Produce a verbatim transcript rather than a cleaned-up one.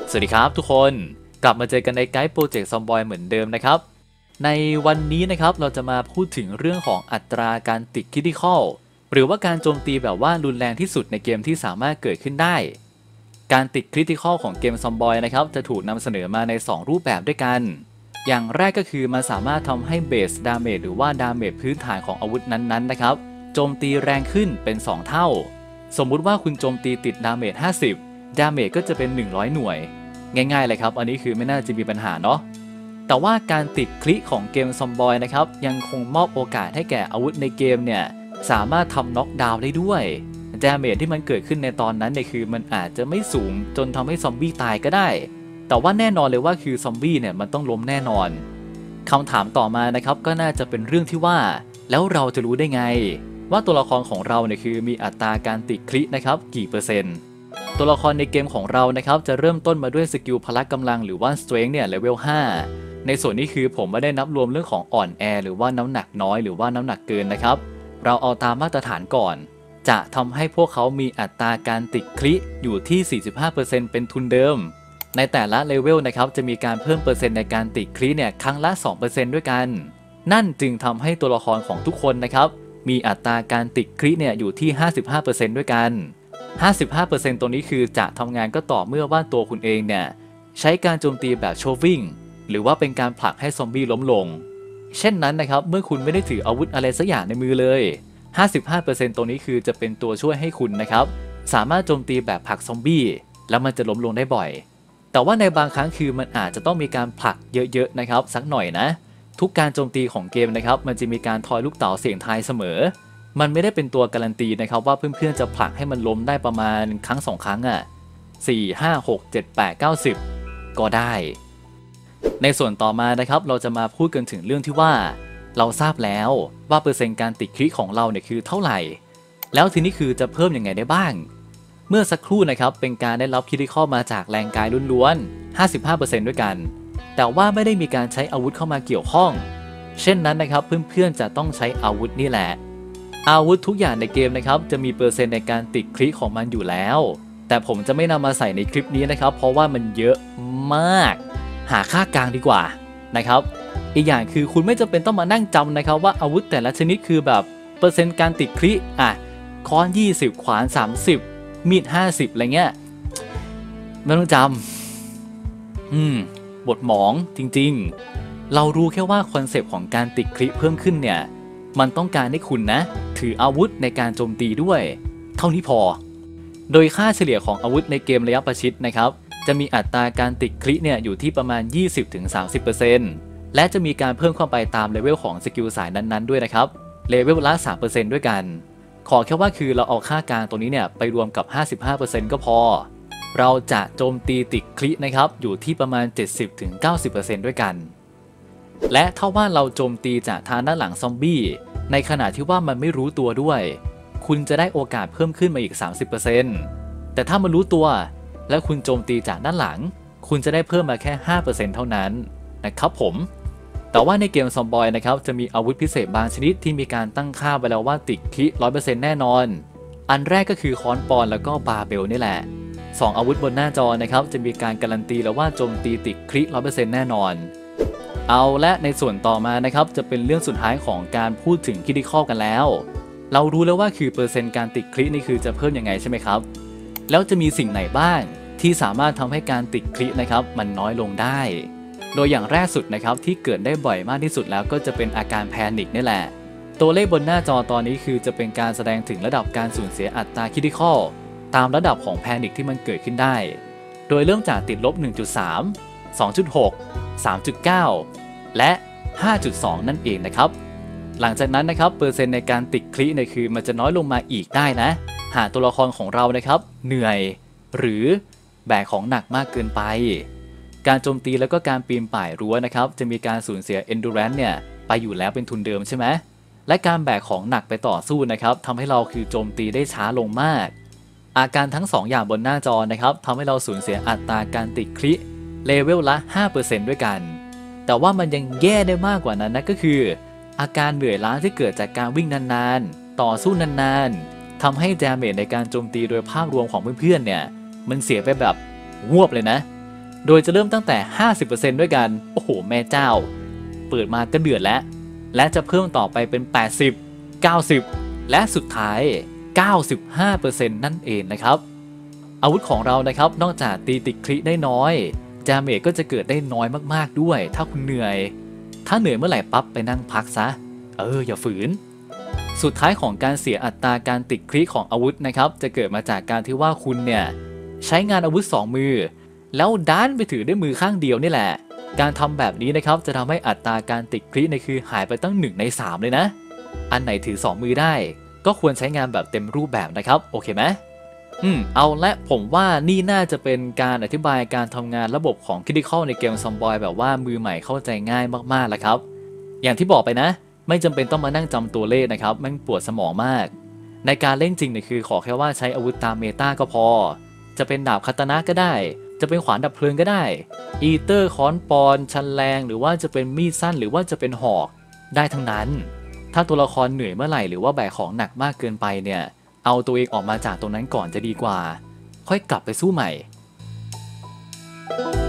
สวัสดีครับทุกคนกลับมาเจอกันในไกด์โปรเจกต์ซอมบอยเหมือนเดิมนะครับในวันนี้นะครับเราจะมาพูดถึงเรื่องของอัตราการติดคริติคอลหรือว่าการโจมตีแบบว่ารุนแรงที่สุดในเกมที่สามารถเกิดขึ้นได้การติดคริติคอลของเกมซอมบอยนะครับจะถูกนำเสนอมาในสองรูปแบบด้วยกันอย่างแรกก็คือมันสามารถทำให้เบสดาเมจหรือว่าดาเมจพื้นฐานของอาวุธนั้นๆนะครับโจมตีแรงขึ้นเป็นสองเท่าสมมุติว่าคุณโจมตีติดดาเมจห้าสิบดาเมจก็จะเป็นหนึ่งร้อยหน่วยง่ายๆเลยครับอันนี้คือไม่น่าจะมีปัญหาเนาะแต่ว่าการติดคลิของเกมซอมบอยนะครับยังคงมอบโอกาสให้แก่อาวุธในเกมเนี่ยสามารถทำน็อกดาวน์ได้ด้วยดาเมจที่มันเกิดขึ้นในตอนนั้นเนี่ยคือมันอาจจะไม่สูงจนทำให้ซอมบี้ตายก็ได้แต่ว่าแน่นอนเลยว่าคือซอมบี้เนี่ยมันต้องล้มแน่นอนคำถามต่อมานะครับก็น่าจะเป็นเรื่องที่ว่าแล้วเราจะรู้ได้ไงว่าตัวละครของเราเนี่ยคือมีอัตราการติดคลินะครับกี่เปอร์เซ็นต์ตัวละครในเกมของเรานะครับจะเริ่มต้นมาด้วยสกิลพละกำลังหรือว่า strength เนี่ยเลเวลห้าในส่วนนี้คือผมไม่ได้นับรวมเรื่องของอ่อนแอหรือว่าน้ำหนักน้อยหรือว่าน้ำหนักเกินนะครับเราเอาตามมาตรฐานก่อนจะทำให้พวกเขามีอัตราการติดคลิอยู่ที่ สี่สิบห้าเปอร์เซ็นต์ เป็นทุนเดิมในแต่ละเลเวลนะครับจะมีการเพิ่มเปอร์เซ็นต์ในการติดคลิเนี่ยครั้งละ สองเปอร์เซ็นต์ ด้วยกันนั่นจึงทำให้ตัวละครของทุกคนนะครับมีอัตราการติดคลิเนี่ยอยู่ที่ ห้าสิบห้าเปอร์เซ็นต์ ด้วยกันห้าสิบห้าเปอร์เซ็นต์ ตัวนี้คือจะทำงานก็ต่อเมื่อว่าตัวคุณเองเนี่ยใช้การโจมตีแบบโชวิ่งหรือว่าเป็นการผลักให้ซอมบี้ล้มลงเช่นนั้นนะครับเมื่อคุณไม่ได้ถืออาวุธอะไรสักอย่างในมือเลย ห้าสิบห้าเปอร์เซ็นต์ ตัวนี้คือจะเป็นตัวช่วยให้คุณนะครับสามารถโจมตีแบบผลักซอมบี้แล้วมันจะล้มลงได้บ่อยแต่ว่าในบางครั้งคือมันอาจจะต้องมีการผลักเยอะๆนะครับสักหน่อยนะทุกการโจมตีของเกมนะครับมันจะมีการทอยลูกเต๋าเสี่ยงทายเสมอมันไม่ได้เป็นตัวการันตีนะครับว่าเพื่อนๆจะผลักให้มันล้มได้ประมาณครั้งสองครั้งอ่ะสี่ ห้า หก เจ็ด แปด เก้า สิบก็ได้ในส่วนต่อมานะครับเราจะมาพูดกันถึงเรื่องที่ว่าเราทราบแล้วว่าเปอร์เซ็นต์การติดคลิของเราเนี่ยคือเท่าไหร่แล้วทีนี้คือจะเพิ่มยังไงได้บ้างเมื่อสักครู่นะครับเป็นการได้รับคริติคอลมาจากแรงกายล้วนๆ ห้าสิบห้าเปอร์เซ็นต์ ด้วยกันแต่ว่าไม่ได้มีการใช้อาวุธเข้ามาเกี่ยวข้องเช่นนั้นนะครับเพื่อนๆจะต้องใช้อาวุธนี่แหละอาวุธทุกอย่างในเกมนะครับจะมีเปอร์เซ็นต์ในการติดคลิของมันอยู่แล้วแต่ผมจะไม่นำมาใส่ในคลิปนี้นะครับเพราะว่ามันเยอะมากหาค่ากลางดีกว่านะครับอีกอย่างคือคุณไม่จำเป็นต้องมานั่งจำนะครับว่าอาวุธแต่ละชนิดคือแบบเปอร์เซ็นต์การติดคลิอ่ะค้อนยี่สิบขวานสามสิบมีดห้าสิบอะไรเงี้ยไม่ต้องจำอืมบทหมองจริงๆเรารู้แค่ว่าคอนเซปต์ของการติดคลิเพิ่มขึ้นเนี่ยมันต้องการให้คุณนะถืออาวุธในการโจมตีด้วยเท่านี้พอโดยค่าเฉลี่ยของอาวุธในเกมระยะประชิดนะครับจะมีอัตราการติดคลิเนี่ยอยู่ที่ประมาณ ยี่สิบถึงสามสิบเปอร์เซ็นต์ และจะมีการเพิ่มเข้าไปตามเลเวลของสกิลสายนั้นๆด้วยนะครับเลเวลละ สามเปอร์เซ็นต์ ด้วยกันขอแค่ว่าคือเราเอาค่ากลางตัวนี้เนี่ยไปรวมกับ ห้าสิบห้าเปอร์เซ็นต์ ก็พอเราจะโจมตีติดคลินะครับอยู่ที่ประมาณ เจ็ดสิบถึงเก้าสิบเปอร์เซ็นต์ ด้วยกันและถ้าว่าเราโจมตีจากทางด้านหลังซอมบี้ในขณะที่ว่ามันไม่รู้ตัวด้วยคุณจะได้โอกาสเพิ่มขึ้นมาอีก สามสิบเปอร์เซ็นต์ แต่ถ้ามันรู้ตัวและคุณโจมตีจากด้านหลังคุณจะได้เพิ่มมาแค่ ห้าเปอร์เซ็นต์ เท่านั้นนะครับผมแต่ว่าในเกมซอมบอยนะครับจะมีอาวุธพิเศษบางชนิดที่มีการตั้งค่าไว้แล้วว่าติดคลิ ร้อยเปอร์เซ็นต์ แน่นอนอันแรกก็คือค้อนปอนแล้วก็บาร์เบลนี่แหละสองอาวุธบนหน้าจอนะครับจะมีการการันตีแล้วว่าโจมตีติดคลิ ร้อยเปอร์เซ็นต์ แน่นอนเอาและในส่วนต่อมานะครับจะเป็นเรื่องสุดท้ายของการพูดถึงคริติคอลกันแล้วเรารู้แล้วว่าคือเปอร์เซ็นต์การติดคลินี่คือจะเพิ่มยังไงใช่ไหมครับแล้วจะมีสิ่งไหนบ้างที่สามารถทำให้การติดคลินะครับมันน้อยลงได้โดยอย่างแรกสุดนะครับที่เกิดได้บ่อยมากที่สุดแล้วก็จะเป็นอาการแพนิคนี่แหละตัวเลขบนหน้าจอตอนนี้คือจะเป็นการแสดงถึงระดับการสูญเสียอัตราคริติคอลตามระดับของแพนิคที่มันเกิดขึ้นได้โดยเริ่มจากติดลบ หนึ่งจุดสาม สองจุดหก สามจุดเก้า และ ห้าจุดสอง นั่นเองนะครับหลังจากนั้นนะครับเปอร์เซ็นต์ในการติดคลิเนี่ยคือมันจะน้อยลงมาอีกได้นะหากตัวละครของเรานะครับเหนื่อยหรือแบกของหนักมากเกินไปการโจมตีแล้วก็การปีนป่ายรั้วนะครับจะมีการสูญเสีย endurance เนี่ยไปอยู่แล้วเป็นทุนเดิมใช่ไหมและการแบกของหนักไปต่อสู้นะครับทำให้เราคือโจมตีได้ช้าลงมากอาการทั้งสองอย่างบนหน้าจอนะครับทำให้เราสูญเสียอัตราการติดคลิเลเวลละ ห้าเปอร์เซ็นต์ ด้วยกันแต่ว่ามันยังแย่ได้มากกว่านั้นนะก็คืออาการเหนื่อยล้าที่เกิดจากการวิ่งนานๆต่อสู้นานๆทำให้ดาเมจในการโจมตีโดยภาพรวมของเพื่อนๆเนี่ยมันเสียไปแบบงวบเลยนะโดยจะเริ่มตั้งแต่ ห้าสิบเปอร์เซ็นต์ ด้วยกันโอ้โหแม่เจ้าเปิดมาก็เดือดแล้วและจะเพิ่มต่อไปเป็น แปดสิบ เก้าสิบ และสุดท้าย เก้าสิบห้าเปอร์เซ็นต์ นั่นเองนะครับอาวุธของเรานะครับนอกจากตีติดคริได้น้อยดาเมจก็จะเกิดได้น้อยมากๆด้วยถ้าคุณเหนื่อยถ้าเหนื่อยเมื่อไหร่ปั๊บไปนั่งพักซะเอออย่าฝืนสุดท้ายของการเสียอัตราการติดคริของอาวุธนะครับจะเกิดมาจากการที่ว่าคุณเนี่ยใช้งานอาวุธสองมือแล้วดันไปถือด้วยมือข้างเดียวนี่แหละการทำแบบนี้นะครับจะทำให้อัตราการติดคริในคือหายไปตั้งหนึ่งในสามเลยนะอันไหนถือสองมือได้ก็ควรใช้งานแบบเต็มรูปแบบนะครับโอเคไหมอืมเอาและผมว่านี่น่าจะเป็นการอธิบายการทำงานระบบของ Critical ในเกมซอมบอยแบบว่ามือใหม่เข้าใจง่ายมากๆแล้วครับอย่างที่บอกไปนะไม่จำเป็นต้องมานั่งจำตัวเลขนะครับแม่งปวดสมองมากในการเล่นจริงเนี่ยคือขอแค่ว่าใช้อาวุธตามเมตาก็พอจะเป็นดาบคาตานะก็ได้จะเป็นขวานดับเพลิงก็ได้อีเตอร์ค้อนปอนชันแรงหรือว่าจะเป็นมีดสั้นหรือว่าจะเป็นหอกได้ทั้งนั้นถ้าตัวละครเหนื่อยเมื่อไหร่หรือว่าแบกของหนักมากเกินไปเนี่ยเอาตัวเองออกมาจากตรงนั้นก่อนจะดีกว่าค่อยกลับไปสู้ใหม่